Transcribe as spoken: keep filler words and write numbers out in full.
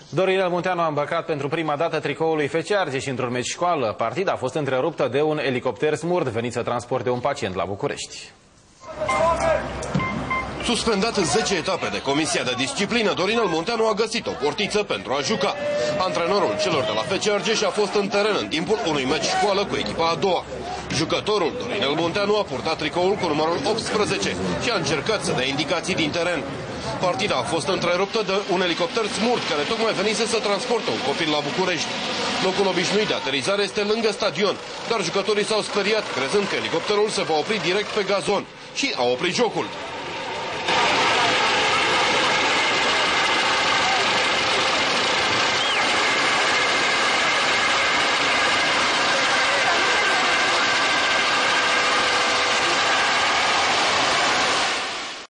Dorinel Munteanu a îmbrăcat pentru prima dată tricoul lui F C Argeș într-un meci școală. Partida a fost întreruptă de un elicopter Smurd venit să transporte un pacient la București. Suspendat zece etape de Comisia de Disciplină, Dorinel Munteanu a găsit o portiță pentru a juca. Antrenorul celor de la F C Argeș a fost în teren în timpul unui meci școală cu echipa a doua. Jucătorul Dorinel Munteanu a purtat tricoul cu numărul optsprezece și a încercat să dea indicații din teren. Partida a fost întreruptă de un elicopter Smurd care tocmai venise să transporte un copil la București. Locul obișnuit de aterizare este lângă stadion, dar jucătorii s-au speriat crezând că elicopterul se va opri direct pe gazon și a oprit jocul.